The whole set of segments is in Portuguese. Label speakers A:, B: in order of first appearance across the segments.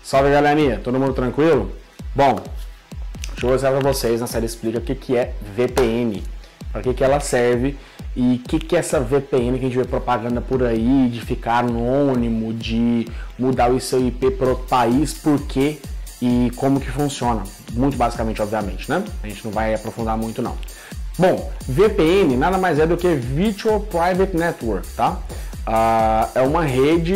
A: Salve galerinha, todo mundo tranquilo? Bom, deixa eu mostrar para vocês na série explica o que é VPN, para que ela serve e o que é essa VPN que a gente vê propaganda por aí, de ficar anônimo, de mudar o seu IP para outro país, por quê e como que funciona. Muito basicamente, obviamente, né? A gente não vai aprofundar muito não. Bom, VPN nada mais é do que Virtual Private Network, tá? É uma rede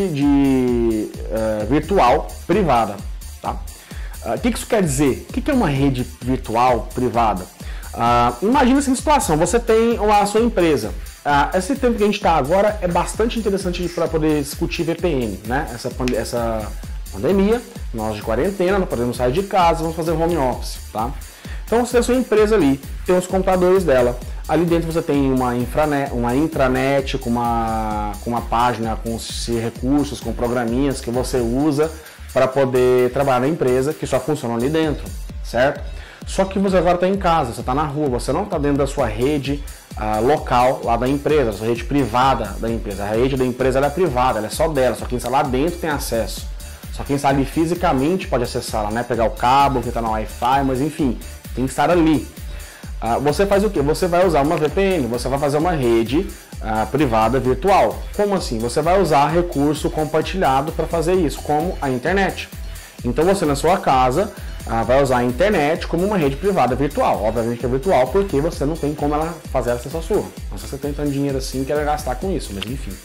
A: virtual privada, tá? O que isso quer dizer? O que é uma rede virtual privada? Imagina essa situação, você tem a sua empresa. Esse tempo que a gente está agora é bastante interessante para poder discutir VPN, né? Essa pandemia, nós de quarentena, não podemos sair de casa, vamos fazer home office, tá? Então você tem a sua empresa ali, tem os computadores dela. Ali dentro você tem uma intranet com uma página com os recursos, com programinhas que você usa para poder trabalhar na empresa, que só funcionam ali dentro, certo? Só que você agora está em casa, você está na rua, você não está dentro da sua rede local lá da empresa, da sua rede privada da empresa. A rede da empresa ela é privada, ela é só dela, só quem está lá dentro tem acesso. Só quem está ali fisicamente pode acessar, né? Pegar o cabo que está no Wi-Fi, mas enfim, tem que estar ali. Você faz o quê? Você vai usar uma VPN, você vai fazer uma rede privada virtual. Como assim? Você vai usar recurso compartilhado para fazer isso, como a internet. Então você na sua casa vai usar a internet como uma rede privada virtual. Obviamente que é virtual porque você não tem como ela fazer acesso à sua. Não sei se você tem tanto dinheiro assim que quer gastar com isso, mas enfim.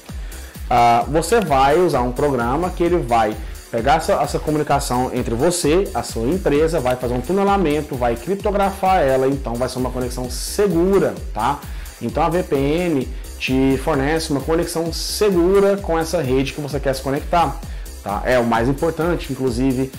A: Você vai usar um programa que ele vai pegar essa comunicação entre você, a sua empresa, vai fazer um tunelamento, vai criptografar ela, então vai ser uma conexão segura, tá? Então a VPN te fornece uma conexão segura com essa rede que você quer se conectar, tá? É o mais importante, inclusive,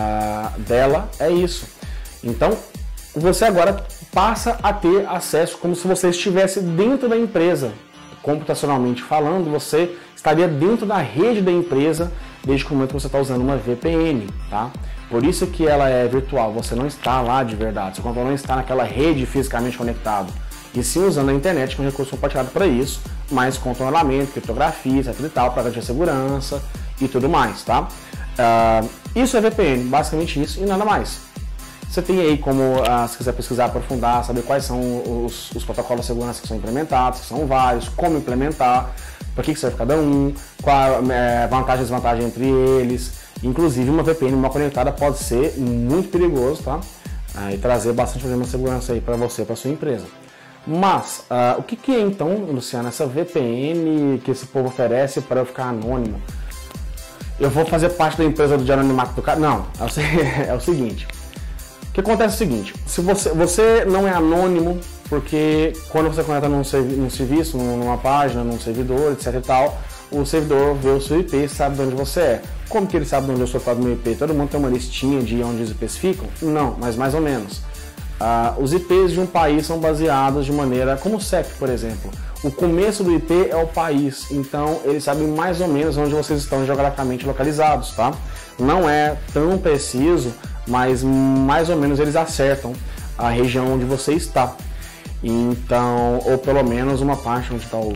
A: dela é isso. Então você agora passa a ter acesso como se você estivesse dentro da empresa. Computacionalmente falando, você estaria dentro da rede da empresa desde o momento que você está usando uma VPN, tá? Por isso que ela é virtual, você não está lá de verdade, seu computador não está naquela rede fisicamente conectado, e sim usando a internet com recurso compartilhado para isso, mas com tunelamento, criptografia, etc e tal, para garantir a segurança e tudo mais, tá? Isso é VPN, basicamente isso e nada mais. Você tem aí como, se quiser pesquisar, aprofundar, saber quais são os protocolos de segurança que são implementados, que são vários, como implementar, para que serve cada um, qual a vantagem e desvantagem entre eles. Inclusive uma VPN mal conectada pode ser muito perigoso, tá? E trazer bastante problema de segurança aí para você, para sua empresa. Mas, o que é então, Luciano, essa VPN que esse povo oferece para eu ficar anônimo? Eu vou fazer parte da empresa de anonimato do cara? Não, é o seguinte. O que acontece é o seguinte, se você não é anônimo, porque quando você conecta num serviço, numa página, num servidor, etc e tal, o servidor vê o seu IP e sabe de onde você é. Como que ele sabe de onde eu sou do meu IP? Todo mundo tem uma listinha de onde os IPs ficam? Não, mas mais ou menos. Os IPs de um país são baseados de maneira, como o CEP, por exemplo. O começo do IP é o país, então eles sabem mais ou menos onde vocês estão geograficamente localizados, tá? Não é tão preciso, mas mais ou menos eles acertam a região onde você está. Então, ou pelo menos uma parte onde está o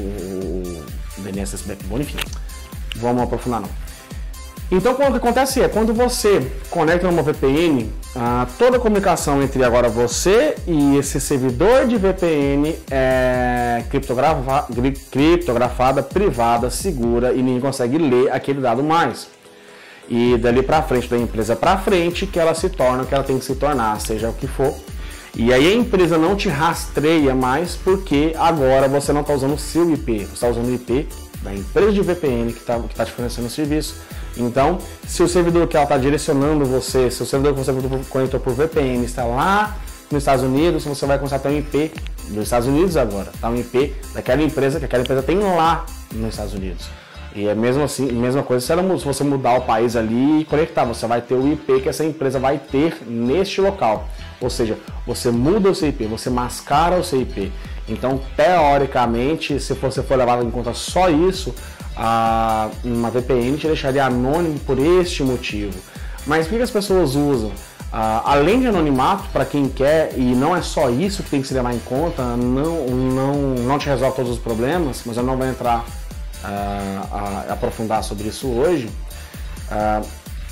A: DNS Backbone, enfim. Vamos aprofundar não. Então, o que acontece é, quando você conecta numa VPN, toda a comunicação entre agora você e esse servidor de VPN é criptografada, privada, segura e ninguém consegue ler aquele dado mais. E dali para frente, da empresa para frente, que ela se torna o que ela tem que se tornar, seja o que for. E aí a empresa não te rastreia mais porque agora você não está usando o seu IP, você está usando o IP da empresa de VPN que está te fornecendo o serviço. Então, se o servidor que ela está direcionando você, se o servidor que você conectou por VPN está lá nos Estados Unidos, você vai começar a ter um IP dos Estados Unidos agora, tá? Um IP daquela empresa que aquela empresa tem lá nos Estados Unidos. E é mesmo assim, mesma coisa se você mudar o país ali e conectar, você vai ter o IP que essa empresa vai ter neste local. Ou seja, você muda o seu IP, você mascara o seu IP. Então, teoricamente, se você for levar em conta só isso, uma VPN te deixaria anônimo por este motivo. Mas por que as pessoas usam? Além de anonimato, para quem quer, e não é só isso que tem que se levar em conta, não te resolve todos os problemas, mas eu não vou entrar a aprofundar sobre isso hoje.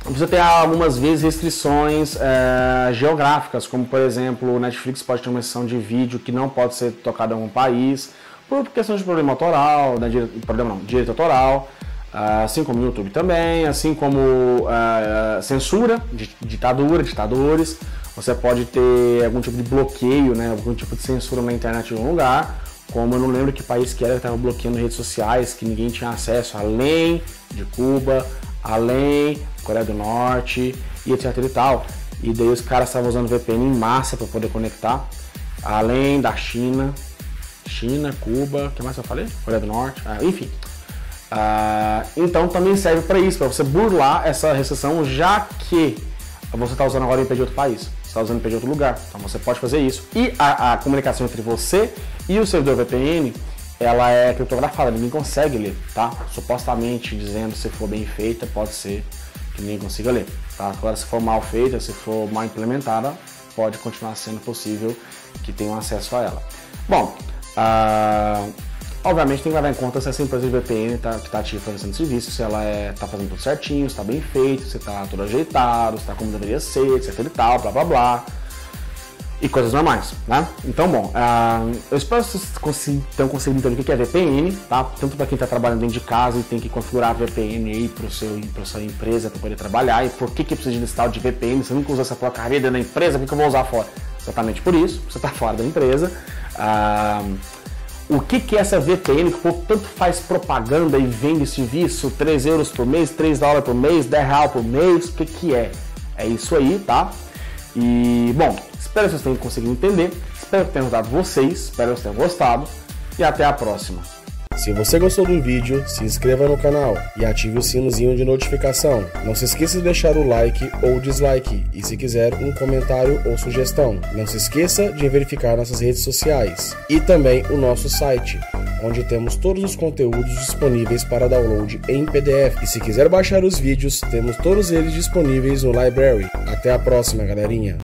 A: você tem algumas vezes restrições geográficas, como por exemplo, o Netflix pode ter uma seção de vídeo que não pode ser tocada em algum país, por questão de problema autoral, direito autoral, assim como o YouTube também, assim como censura, ditadores, você pode ter algum tipo de bloqueio, né, algum tipo de censura na internet em algum lugar, como eu não lembro que país que era que estava bloqueando redes sociais, que ninguém tinha acesso, além de Cuba, além Coreia do Norte e etc e tal. E daí os caras estavam usando VPN em massa para poder conectar, além da China, Cuba, o que mais eu falei? Coreia do Norte, enfim. Então também serve para isso, para você burlar essa restrição, já que você está usando agora o IP de outro país, você está usando o IP de outro lugar, então você pode fazer isso. E a comunicação entre você e o servidor VPN, ela é criptografada, ninguém consegue ler, tá? Supostamente dizendo, se for bem feita, pode ser que ninguém consiga ler, tá? Agora, se for mal feita, se for mal implementada, pode continuar sendo possível que tenham acesso a ela. Bom, obviamente tem que levar em conta se essa empresa de VPN que está ativa fazendo serviço, se ela está fazendo tudo certinho, se está bem feito, se está tudo ajeitado, se está como deveria ser, etc e tal, blá blá blá. E coisas normais, né? Então, bom, eu espero que vocês tenham conseguido entender o que é VPN, tá? Tanto para quem está trabalhando dentro de casa e tem que configurar a VPN aí para sua empresa para poder trabalhar, e por que precisa de instalar de VPN, você nunca usa essa porcaria dentro da empresa, por que eu vou usar fora? Exatamente por isso, você está fora da empresa. O que é essa VPN, que o povo tanto faz propaganda e vende serviço, 3 euros por mês, 3 dólares por mês, 10 reais por mês, o que é? É isso aí, tá? E, bom, espero que vocês tenham conseguido entender, espero que tenha ajudado vocês, espero que vocês tenham gostado e até a próxima.
B: Se você gostou do vídeo, se inscreva no canal e ative o sinozinho de notificação. Não se esqueça de deixar o like ou dislike e, se quiser, um comentário ou sugestão. Não se esqueça de verificar nossas redes sociais e também o nosso site, onde temos todos os conteúdos disponíveis para download em PDF. E se quiser baixar os vídeos, temos todos eles disponíveis no Library. Até a próxima, galerinha!